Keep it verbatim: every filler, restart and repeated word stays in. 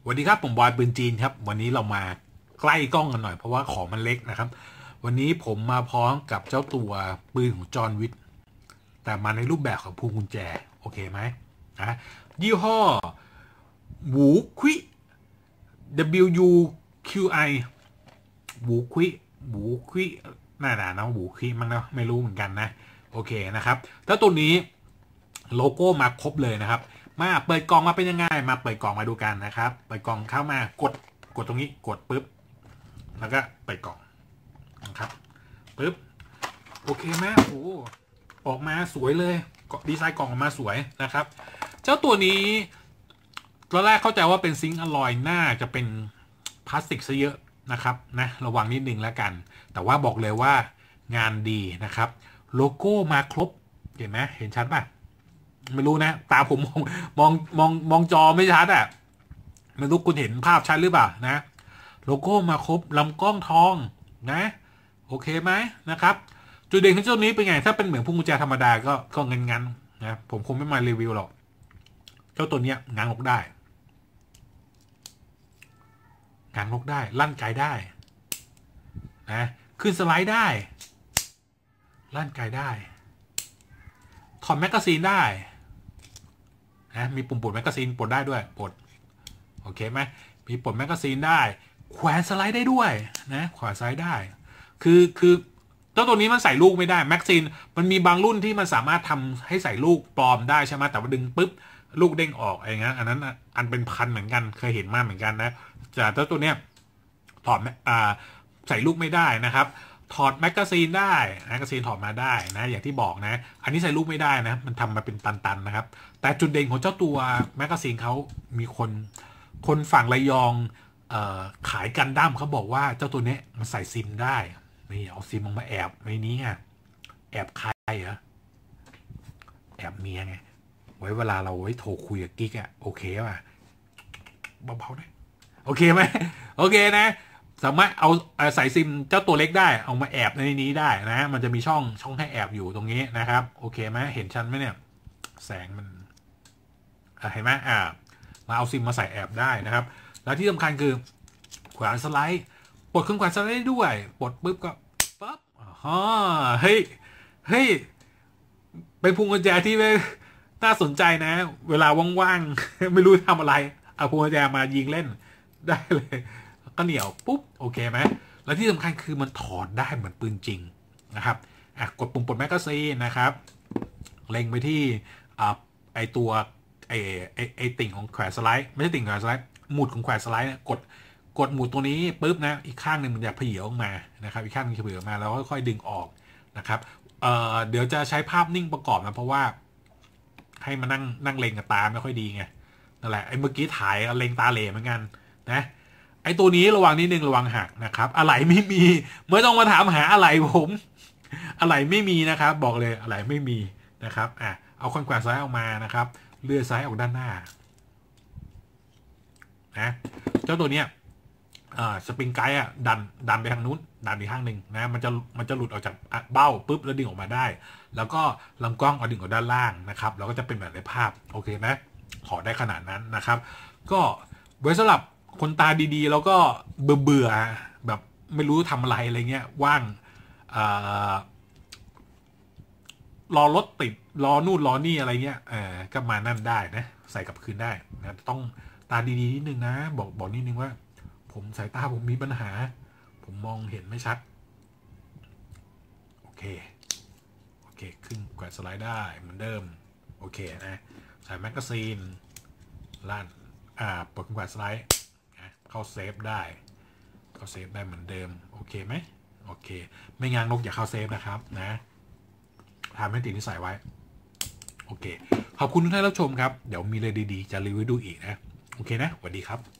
วัสดีครับผมบอยปืนจีนครับวันนี้เรามาใกล้กล้องกันหน่อยเพราะว่าของมันเล็กนะครับวันนี้ผมมาพร้อมกับเจ้าตัวปืนของจอห์นวิกแต่มาในรูปแบบของพวงกุญแจโอเคไหมนะยี่ห้อหูควิ W U Q I หูควิหูควิน่าหนาเนาะหูควิมั้งเนาะไม่รู้เหมือนกันนะโอเคนะครับแล้วตัวนี้โลโก้มาครบเลยนะครับมาเปิดกล่องมาเป็นยังไงมาเปิดกล่องมาดูกันนะครับเปิดกล่องเข้ามากดกดตรงนี้กดปุ๊บแล้วก็เปิดกล่องนะครับปุ๊บโอเคไหมโอ้ออกมาสวยเลยดีไซน์กล่องออกมาสวยนะครับเจ้าตัวนี้ตอนแรกเข้าใจว่าเป็นซิงค์อลลอยน่าจะเป็นพลาสติกซะเยอะนะครับนะระวังนิดนึงแล้วกันแต่ว่าบอกเลยว่างานดีนะครับโลโก้มาครบเห็นไหมเห็นชัดป่ะไม่รู้นะตาผมมองมองมองมองจอไม่ชัดอ่ะไม่รู้คุณเห็นภาพชัดหรือเปล่านะโลโก้มาครบลำกล้องทองนะโอเคไหมนะครับจุดเด่นของเจ้านี้เป็นไงถ้าเป็นเหมือนพวงกุญแจธรรมดาก็ก็งันงันนะผมคงไม่มารีวิวหรอกเจ้าตัวเนี้ยง้างลกได้ง้างลกได้ลั่นไกได้นะขึ้นสไลด์ได้ลั่นไกได้ถอดแมกกาซีนได้นะมีปุ่มปลดแมกกาซีนปลดได้ด้วยปลดโอเคไหมมีปลดแมกกาซีนได้แขวนสไลด์ได้ด้วยนะแขวนสไลด์ได้คือคือเจ้าตัวนี้มันใส่ลูกไม่ได้แมกกาซีนมันมีบางรุ่นที่มันสามารถทำให้ใส่ลูกปลอมได้ใช่ไหมแต่ว่าดึงปุ๊บลูกเด้งออกอะไรเงี้ยอันนั้นอันเป็นพันเหมือนกันเคยเห็นมากเหมือนกันนะแต่เจ้าตัวเนี้ยถอดอ่าใส่ลูกไม่ได้นะครับถอดแมกกาซีนได้แมกกาซีนถอดมาได้นะอย่างที่บอกนะอันนี้ใส่ลูกไม่ได้นะมันทำมาเป็นตันๆนะครับแต่จุดเด่นของเจ้าตัวแมกกาซีนเขามีคนคนฝั่งระยองเอ่อขายกันดั้มเขาบอกว่าเจ้าตัวนี้มันใส่ซิมได้นี่เอาซิมมาแอบในนี้ไงแอบใครเหรอแอบเมียไงไว้เวลาเราไว้โทรคุยกับกิ๊กอะโอเคป่ะเบาๆนะโอเคไหมโอเคนะสามารถเอาใส่ซิมเจ้าตัวเล็กได้เอามาแอบในนี้ได้นะมันจะมีช่องช่องให้แอบอยู่ตรงนี้นะครับโอเคไหมเห็นชัดไหมเนี่ยแสงมันเห็นไหมอ่ามาเอาซิมมาใส่แอบได้นะครับแล้วที่สำคัญคือแขวนสไลด์ปลดเครื่องแขวนสไลด์ได้ด้วยปลดปุ๊บก็ปั๊บอ๋อเฮ้ยเฮ้ยเป็นพวงกุญแจที่น่าสนใจนะเวลาว่างๆไม่รู้ทำอะไรเอาพวงกุญแจมายิงเล่นได้เลยก็เหนียวปุ๊บโอเคไหมแล้วที่สำคัญคือมันถอดได้เหมือนปืนจริงนะครับอ่ะกดปุ่มปลดแมกกาซีนนะครับเล็งไปที่อ่าไอตัวไอไอไอติ่งของแขวนสไลด์ไม่ใช่ติ่งแขวนสไลด์หมุดของแขวนสไลด์กดกดหมุดตัวนี้ปุ๊บนะอีกข้างหนึ่งมันจะเผยออกมานะครับอีกข้างนึงจะเผยออกมาแล้วค่อยๆดึงออกนะครับเอ่อเดี๋ยวจะใช้ภาพนิ่งประกอบนะเพราะว่าให้มานั่งนั่งเล็งกับตาไม่ค่อยดีไงนั่นแหละไอ้เมื่อกี้ถ่ายเล็งตาเหล่เหมือนกันนะไอ้ตัวนี้ระวังนิดนึงระวังหักนะครับอะไรไม่มีไม่ต้องมาถามหาอะไรผมอะไรไม่มีนะครับบอกเลยอะไรไม่มีนะครับอ่ะเอาคอนแขวนซ้ายออกมานะครับเลื่อนซ้ายออกด้านหน้านะเจ้าตัวเนี้ยอ่าสปริงไกด์อ่ะดันดันไปทางนู้นดันไปข้างหนึ่งนะมันจะมันจะหลุดออกจากเบ้าปุ๊บแล้วดึงออกมาได้แล้วก็ลำกล้องเอาดึงออกด้านล่างนะครับแล้วก็จะเป็นแบบในภาพโอเคไหมขอได้ขนาดนั้นนะครับก็ไว้สำหรับคนตาดีๆแล้วก็เบื่อเบื่อแบบไม่รู้ทำอะไรอะไรเงี้ยว่างรอรถติดรอนู่นรอนี่อะไรเงี้ยเออก็มานั่นได้นะใส่กลับคืนได้นะต้องตาดีๆนิดนึงนะบอกบอกนิดนึงว่าผมสายตาผมมีปัญหาผมมองเห็นไม่ชัดโอเคโอเคขึ้นแขวนสไลด์ได้เหมือนเดิมโอเคนะใส่แมกกาซีนลั่นอ่าปลดแขวนสไลด์เข้าเซฟได้เข้าเซฟได้เหมือนเดิมโอเคไหมโอเคไม่งานนกอย่าเข้าเซฟนะครับนะทำให้ติดนิสัยไว้โอเคขอบคุณทุกท่านรับชมครับเดี๋ยวมีเลยดีๆจะรีวิวดูอีกนะโอเคนะสวัสดีครับ